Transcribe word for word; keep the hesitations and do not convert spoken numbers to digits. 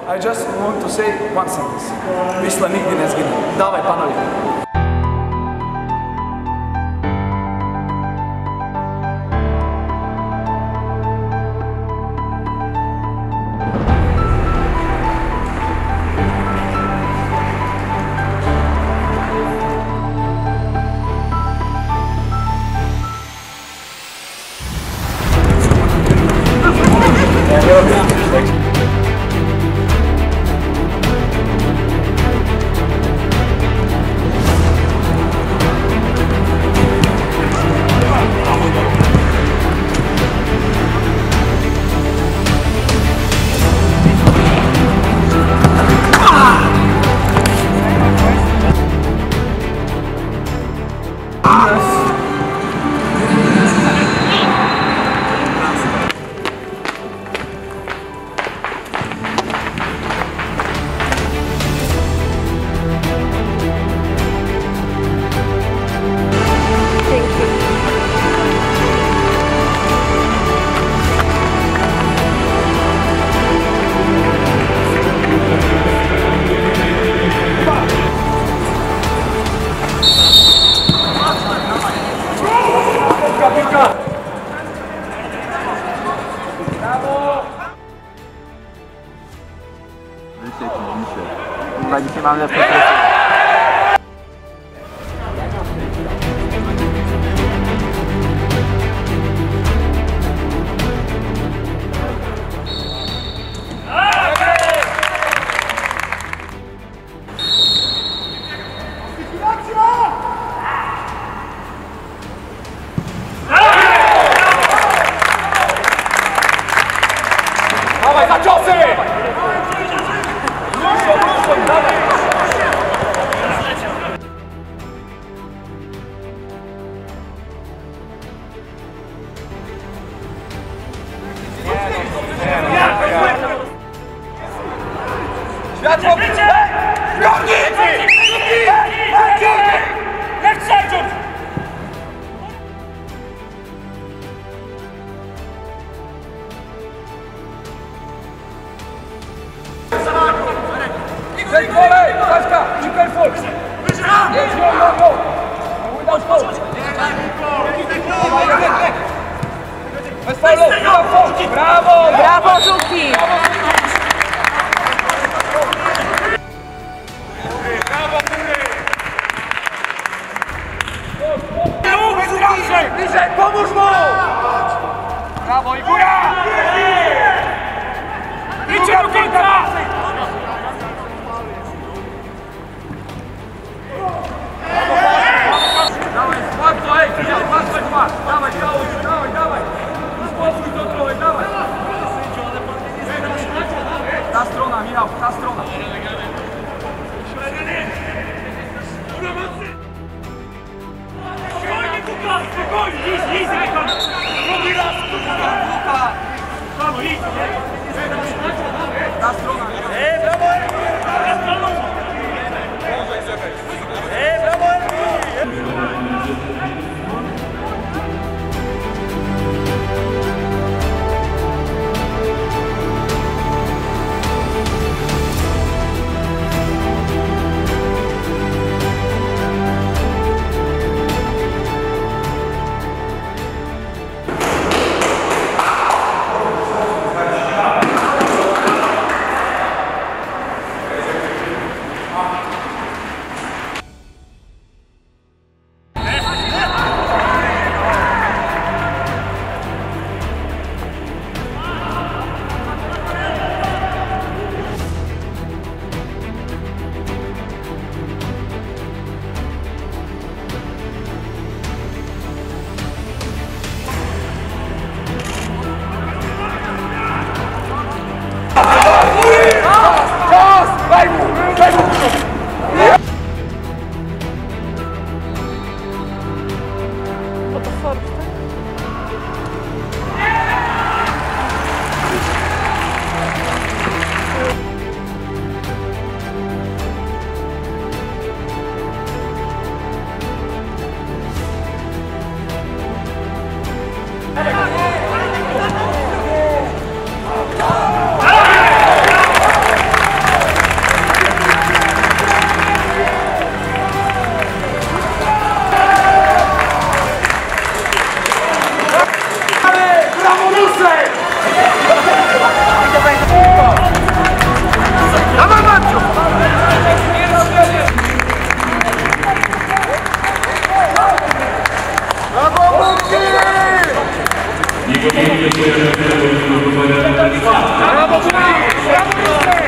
I just want to say one sentence. Wisla nigdje ne zgine. Davaj, panovi. Chyba dzisiaj mam lepsze presję. Dawaj, za ciosy! Światło! Bronicy! Left side! Take volley! Kaśka! Be careful! Yes, go, go, go! Without goal! Bez faulu! Brawo! Brawo, Żuki! Bliżej! Pomóż mu! Brawo i góra! Idźcie do końca! Dawaj, bardzo, ej! Patrzaj, patrz! Dawaj, dawaj, dawaj, dawaj! Spokój to trochę, dawaj! Ta strona, Michał, ta strona! Spokojnie, Łukasz, spokojnie! Idź, idź, idź! Drugi raz! Dłużej! Dawaj, Maciu! Brawo, Buki! Brawo, Buki! Brawo, Buki!